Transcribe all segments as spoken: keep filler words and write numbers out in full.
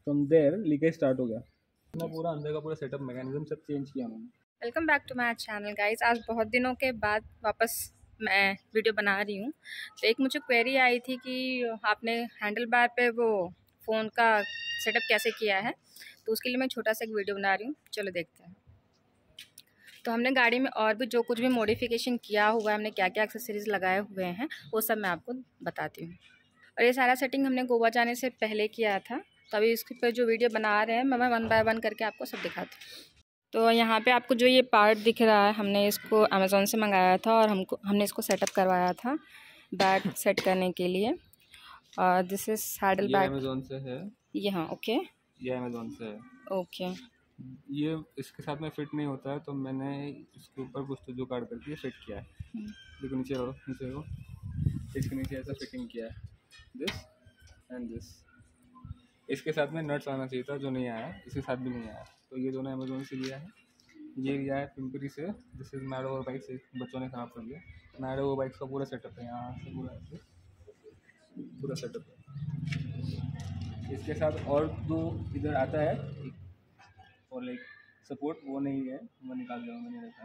From there leakage start हो गया। अपना पूरा अंदर का पूरा सेटअप मैकेनिज्म सब चेंज किया उन्होंने। Welcome back to my channel guys. आज बहुत दिनों के बाद वापस मैं वीडियो बना रही हूँ। तो एक मुझे क्वेरी आई थी कि आपने हैंडल बार पे वो फ़ोन का सेटअप कैसे किया है, तो उसके लिए मैं छोटा सा एक वीडियो बना रही हूँ। चलो देखते हैं। तो हमने गाड़ी में और भी जो कुछ भी मॉडिफिकेशन किया हुआ है, हमने क्या क्या एक्सेसरीज़ लगाए हुए हैं, वो सब मैं आपको बताती हूँ। और ये सारा सेटिंग हमने गोवा जाने से पहले किया था। तो अभी इसके पर जो वीडियो बना रहे हैं मैं वन बाय वन करके आपको सब दिखाती हूँ। तो यहाँ पे आपको जो ये पार्ट दिख रहा है, हमने इसको अमेज़ॉन से मंगाया था और हमको हमने इसको सेटअप करवाया था बैग सेट करने के लिए। और this is saddle bag. Amazon से है ये हाँ ओके, ये अमेज़ॉन से है ओके। ये इसके साथ में फिट नहीं होता है, तो मैंने इसके ऊपर कुछ तो जुगाड़ करके फिट किया है। देखो नीचे रहो, नीचे रहो, इसके नीचे ऐसा फिटिंग किया है, दिस एंड दिस। इसके साथ में नट्स आना चाहिए था, जो नहीं आया, इसके साथ भी नहीं आया। तो ये दोनों अमेज़ोन से लिया है। ये लिया है पिंपरी से, this is meadow over bike से, बच्चों ने खराब कर दिया। मैडो ओवर बाइक का पूरा सेटअप है, यहाँ से पूरा ऐसे पूरा सेटअप है। इसके साथ और दो इधर आता है और लाइक सपोर्ट, वो नहीं है, वो निकाल दिया मैंने रखा।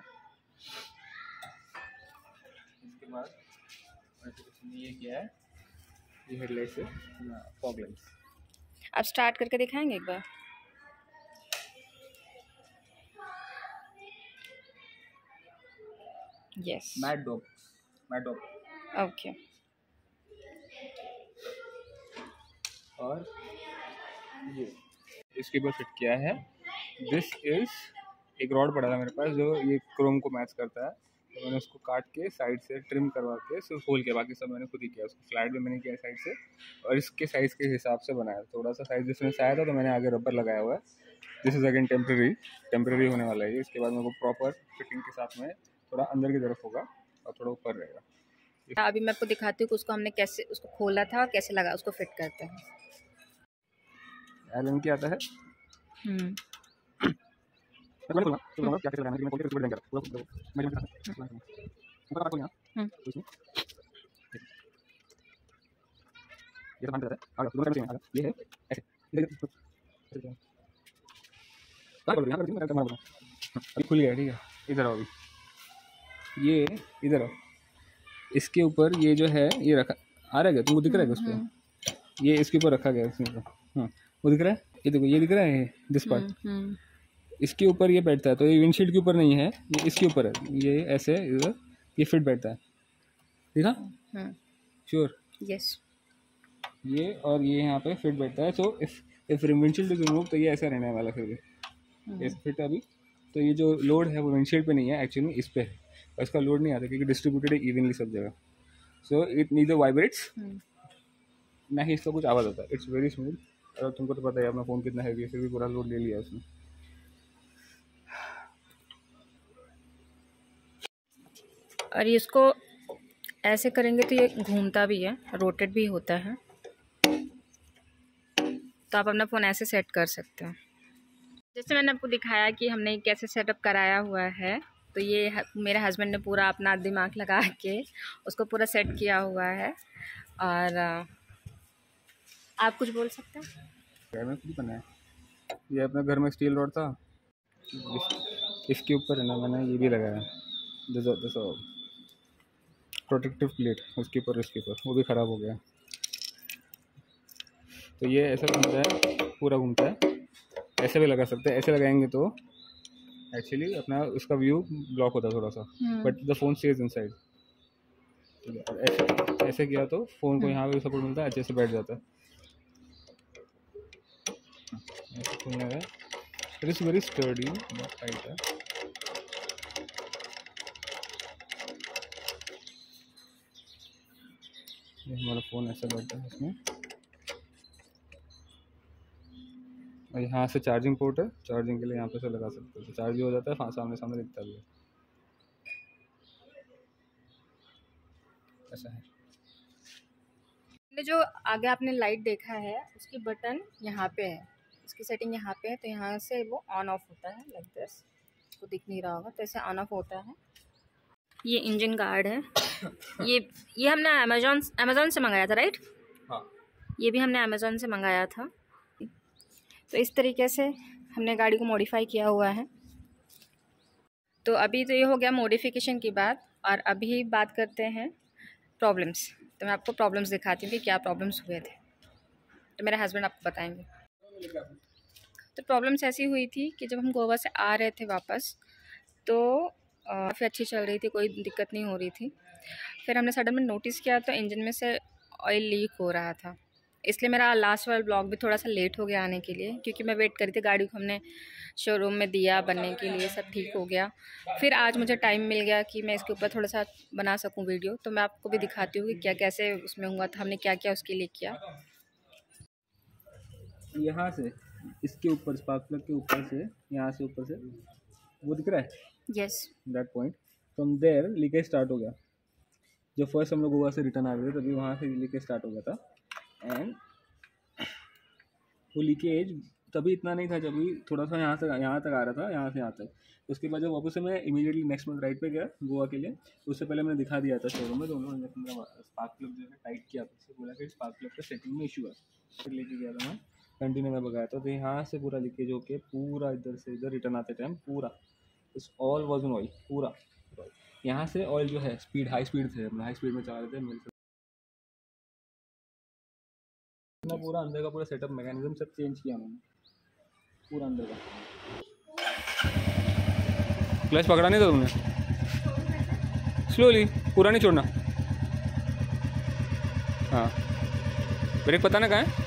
इसके बाद ये क्या है, ये हेडलाइट से फॉग लाइट्स। आप स्टार्ट करके दिखाएंगे एक बार? Yes, mad dog, mad dog. Okay. और ये इसके ऊपर फिट किया है। दिस इज एक रॉड पड़ा था मेरे पास जो ये क्रोम को मैच करता है, तो मैंने उसको काट के साइड से ट्रिम करवा के सिर्फ होल के, बाकी सब मैंने खुद ही किया। उसको फ्लैट भी मैंने किया साइड से, और इसके साइज़ के हिसाब से बनाया। थोड़ा सा साइज़ जिसमें से आया था तो मैंने आगे रबर लगाया हुआ है। This is again temporary temporary होने वाला है। इसके बाद मेरे को प्रॉपर फिटिंग के साथ में थोड़ा अंदर की तरफ होगा और थोड़ा ऊपर रहेगा। अभी मैं आपको दिखाती हूँ कि उसको हमने कैसे उसको खोला था और कैसे लगा उसको फिट करते हैं। एलन की आता है। हम्म मैं बोलूंगा तो बोलूंगा क्या कैसे लगाना है, लेकिन मैं खोल के उसको देंगे पूरा मैं मैं ऊपर का खोलना हम्म तो इसमें ये सामान रहता है। आगे दोनों तरफ से आगे ये है ऐसे इधर कहां बोल रहे हैं, यहां पर मैं बोल अभी खुल गया, ठीक है। इधर आओ, अभी ये इधर आओ। इसके ऊपर ये जो है ये रखा आ रहा है, तुमको दिख रहा है उस पर? ये इसके ऊपर रखा गया है इसमें। हाँ वो दिख रहा है, ये देखो ये दिख रहा है दिस पार्ट, इसके ऊपर ये बैठता है। तो ये विंडशील्ड के ऊपर नहीं है, ये इसके ऊपर है। ये ऐसे इधर ये फिट बैठता है, ठीक है? श्योर? यस। ये और ये यहाँ पे फिट बैठता है। So if if windshield is remove तो ये ऐसा रहने वाला फिर भी ये फिट। अभी तो ये जो लोड है वो विंडशील्ड पे नहीं है, एक्चुअली इस पे है। और इसका लोड नहीं आता क्योंकि डिस्ट्रीब्यूटेड है इवनली सब जगह। सो इट नीदर वाइब्रेट्स, ना ही इसका कुछ आवाज़ आता है। It's very smooth. और तुमको तो पता है अपना फ़ोन कितना हैवी है, फिर भी पूरा लोड ले लिया उसने। और इसको ऐसे करेंगे तो ये घूमता भी है, रोटेट भी होता है। तो आप अपना फ़ोन ऐसे सेट कर सकते हैं। जैसे मैंने आपको दिखाया कि हमने कैसे सेटअप कराया हुआ है, तो ये मेरे हस्बैंड ने पूरा अपना दिमाग लगा के उसको पूरा सेट किया हुआ है। और आप कुछ बोल सकते हैं? घर में कुछ बनाया, ये अपने घर में स्टील रॉड था, इस, इसके ऊपर है ना मैंने ये भी लगाया जैसा प्रोटेक्टिव प्लेट, उसके ऊपर इसके ऊपर, वो भी ख़राब हो गया। तो ये ऐसा घूमता है, पूरा घूमता है। ऐसे भी लगा सकते हैं, ऐसे लगाएंगे तो एक्चुअली अपना उसका व्यू ब्लॉक होता है थोड़ा सा, but the phone stage inside. ऐसे ऐसे किया तो फ़ोन को यहाँ पे सपोर्ट मिलता है, अच्छे से बैठ जाता है। ऐसे खुलने का, इट इज़ वेरी स्टर्डी, बहुत टाइट है। ये हमारा फ़ोन ऐसे बैठता है इसमें, और यहाँ से चार्जिंग पोर्ट है, चार्जिंग के लिए यहाँ पे से लगा सकते हो, तो चार्ज भी हो जाता है, सामने सामने दिखता भी है। ऐसा है। जो आगे आपने लाइट देखा है उसकी बटन यहाँ पे है, इसकी सेटिंग यहाँ पे है। तो यहाँ से वो ऑन ऑफ होता है, लाइक दिस। तो दिख नहीं रहा होगा, तो ऐसे ऑन ऑफ होता है। ये इंजन गार्ड है। ये ये हमने अमेजोन अमेजोन से मंगाया था, राइट? हाँ, ये भी हमने अमेजोन से मंगाया था। तो इस तरीके से हमने गाड़ी को मॉडिफाई किया हुआ है। तो अभी तो ये हो गया मॉडिफिकेशन की बात, और अभी बात करते हैं प्रॉब्लम्स। तो मैं आपको प्रॉब्लम्स दिखाती हूँ कि क्या प्रॉब्लम्स हुए थे, तो मेरे हस्बैंड आपको बताएंगे। तो प्रॉब्लम्स ऐसी हुई थी कि जब हम गोवा से आ रहे थे वापस, तो काफ़ी अच्छी चल रही थी, कोई दिक्कत नहीं हो रही थी। फिर हमने सडन में नोटिस किया तो इंजन में से ऑयल लीक हो रहा था, इसलिए मेरा लास्ट वाला ब्लॉग भी थोड़ा सा लेट हो गया आने के लिए, क्योंकि मैं वेट करी थी। गाड़ी को हमने शोरूम में दिया बनने के लिए, सब ठीक हो गया। फिर आज मुझे टाइम मिल गया कि मैं इसके ऊपर थोड़ा सा बना सकूं वीडियो, तो मैं आपको भी दिखाती हूँ कि क्या कैसे उसमें हुआ था, हमने क्या क्या उसके लिए किया। यहाँ से इसके ऊपर स्पार्क प्लग के ऊपर से, यहाँ से ऊपर से वो दिख रहा है, yes, that point from there leakage start हो गया। जब फर्स्ट हम लोग गोवा से रिटर्न आ रहे थे तभी वहाँ से लीकेज स्टार्ट हो गया था। एंड वो लीकेज तभी इतना नहीं था, जब भी थोड़ा सा यहाँ से यहाँ तक आ रहा था, यहाँ से यहाँ तक। उसके बाद जब वापस से मैं इमीडिएटली नेक्स्ट मंथ राइड पे गया गोवा के लिए, उससे पहले मैंने दिखा दिया था शोरूम में, तो उन्होंने स्पार्क प्लग जो है टाइट किया, उससे बोला कि स्पार्क प्लग का सेटिंग में इशू है। फिर लेके गया था मैं, कंटिन्यू में भगाया था, तो यहाँ से पूरा लीकेज होके पूरा इधर से इधर रिटर्न आते टाइम पूरा इस ऑल वॉज ऑन ऑयल, पूरा यहाँ से ऑयल जो है स्पीड हाई स्पीड थे, अपना हाई स्पीड में चला रहे थे, मिल अपना पूरा अंदर का पूरा सेटअप मैकेनिज्म सब चेंज किया मैंने, पूरा अंदर का। क्लच पकड़ा नहीं था तुमने, स्लोली, पूरा नहीं छोड़ना। हाँ, ब्रेक पता ना कहाँ है।